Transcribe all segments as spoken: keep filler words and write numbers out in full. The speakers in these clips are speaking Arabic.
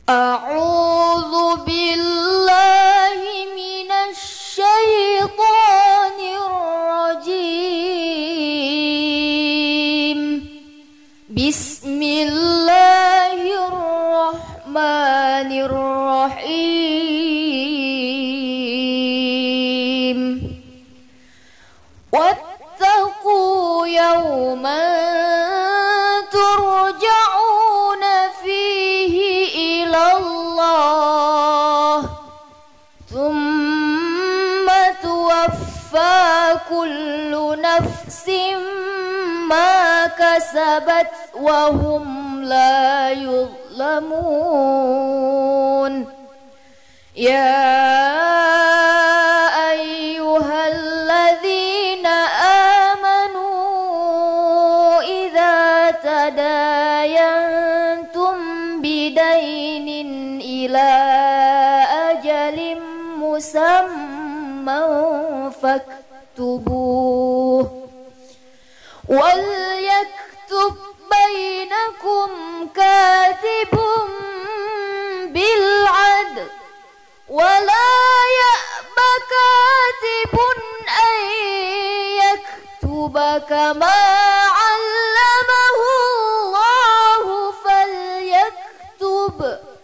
أعوذ بالله من الشيطان الرجيم. بسم الله الرحمن الرحيم. واتقوا يوما ترجعون فيه إلى الله ثم توفى كل نفس ما كسبت وهم لا يظلمون. يا أيها الذين آمنوا إذا تداينتم بدين إلى أجل مسمى فاكتبوه وليكتب بينكم كاتب بالعدل ولا يأب كاتب أن يكتب كما علمه الله فليكتب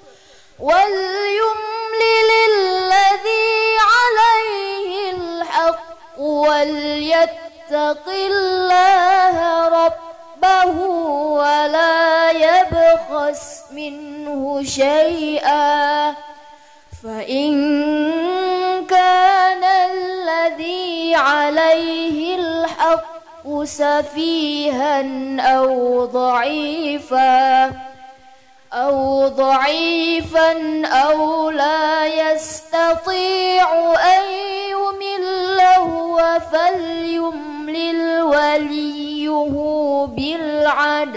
وليملل الذي عليه الحق وليتق الله ربه ولا يبخس منه شيئا فإن كان الذي عليه الحق سفيها أو ضعيفا أو ضعيفا أو لا يستطيع أن يمل هو فليملل وليه بالعدل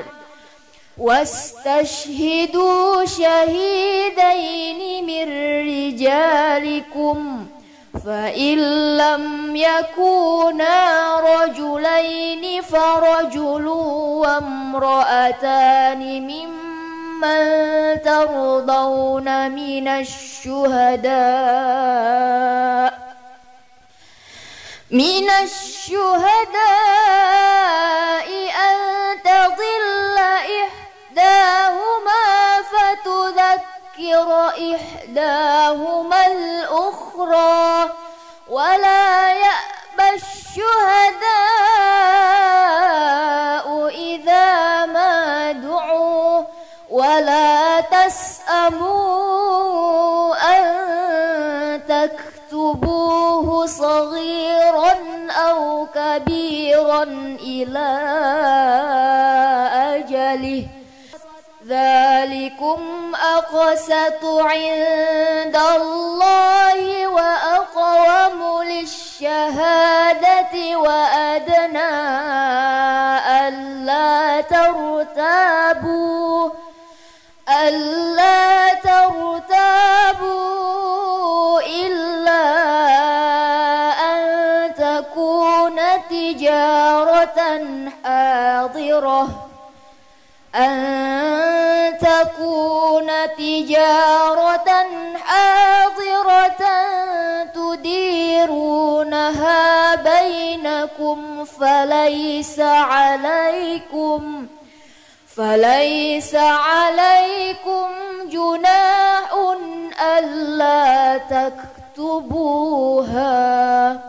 واستشهدوا شهيدين من رجالكم فإن لم يكونا رجلين فرجل وامرأتان ممن ترضون من الشهداء من الشهداء أن تضل إحداهما فتذكر إحداهما الأخرى ولا يأبى الشهداء إذا ما دعوا ولا تسأموا أن تكتبوه صغيرا أو كبيرا إلى أجله ذلكم أقسط عند الله وأقوم للشهادة وأدنى ألا ترتابوا ألا ترتابوا إلا أن تكون تجارة حاضرة أن تكون تجارة حاضرة تديرونها بينكم فليس عليكم فليس عليكم جناح ألا تكتبوها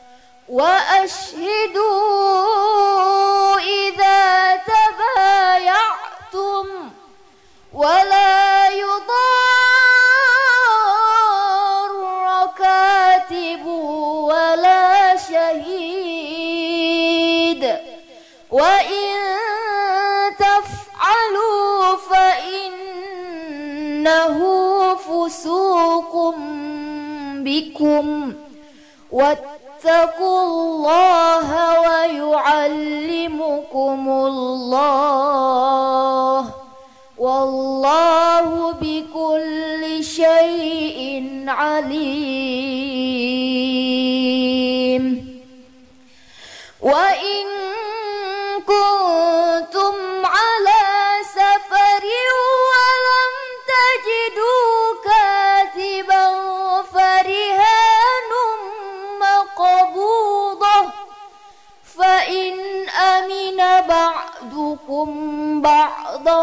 وأشهدوا إذا تبايعتم ولا يضار كاتب ولا شهيد وإن تفعلوا فإنه فسوق بكم واتقوا الله ويعلمكم الله والله بكل شيء عليم. وإن كنتم على سفر ولم تجدوا بعضكم بعضا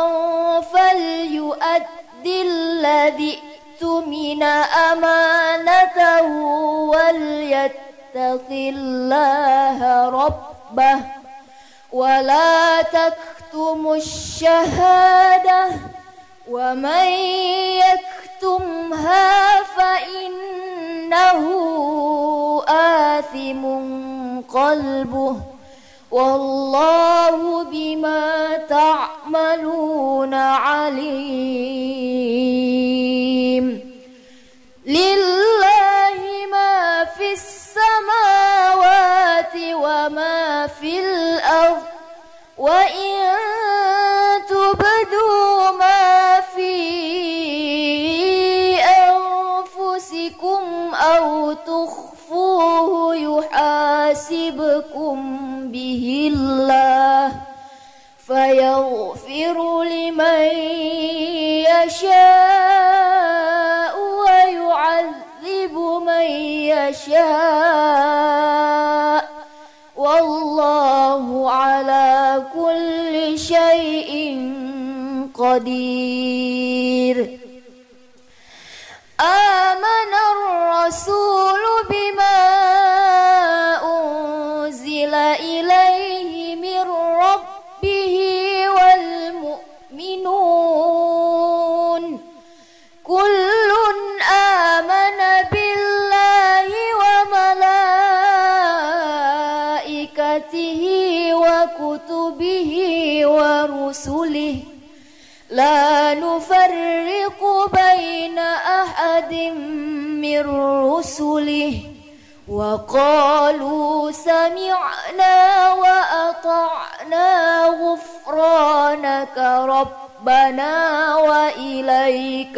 فليؤدي الذي اؤتمن أمانته وليتق الله ربه ولا تكتموا الشهادة ومن يكتمها فإنه آثم قلبه والله بما تعملون عليم. لله ما في السماوات وما في الأرض وإن تبدوا ما في أنفسكم أو تخفوه يحاسبكم به الله فيغفر لمن يشاء ويعذب من يشاء والله على كل شيء قدير. آمن الرسول بما أنزل إليه من ربه والمؤمنون كل آمن بالله وملائكته وكتبه ورسله لا نفرق بين أحد من رسله وقالوا سمعنا وأطعنا غفرانك ربنا وإليك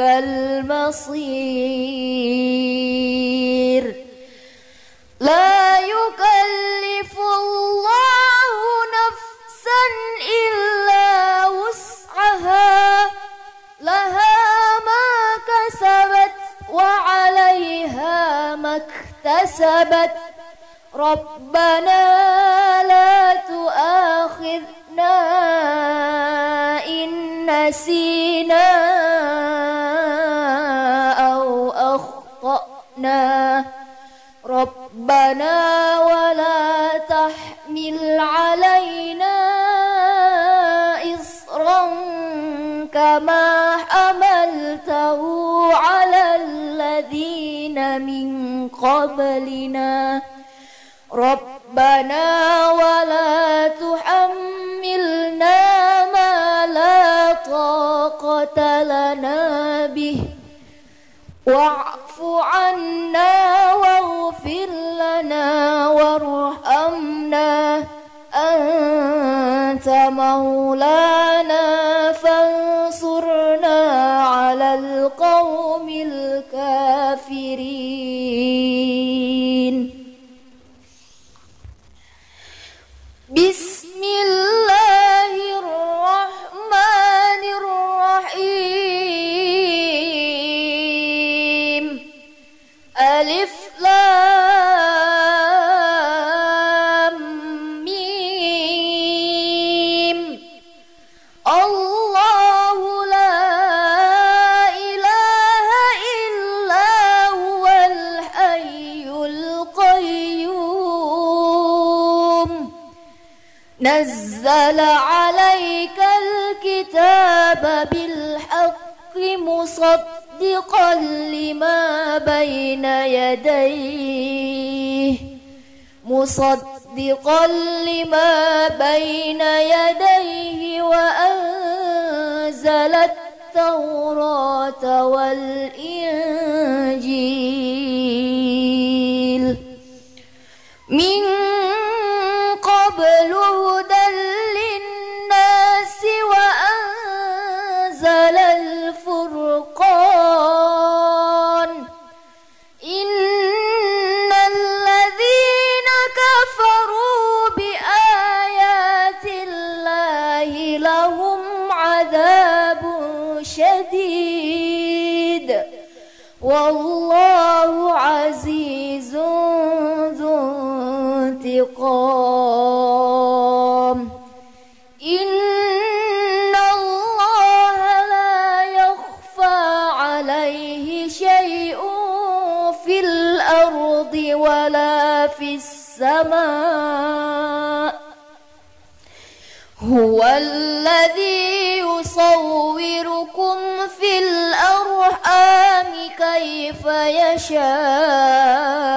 المصير. لا يكلف الله نفسا إلا وسعها لها ما كسبت وعليها ما اكتسبت ربنا لا تؤاخذنا إن نسينا أو أخطأنا ربنا ولا تحمل علينا إصرا كما حملته على الذين من قبلنا ربنا ولا تحملنا ما لا طاقة لنا به واعف عنا واغفر لنا وارحمنا أنت مولانا فانصرنا على القوم الكافرين. بسم الله الرحمن الرحيم. ألف لام ميم. الله لا إله إلا هو الحي القيوم نزل عليك الكتاب بالحق مصدقا لما بين يديه مصدقا لما بين يديه وأنزل التوراة والإنجيل من قبل هدى للناس وأنزل الفرقان إن الذين كفروا بآيات الله لهم عذاب شديد والله عزيز ذو انتقام. إن السماء هو الذي يصوركم في الأرحام كيف يشاء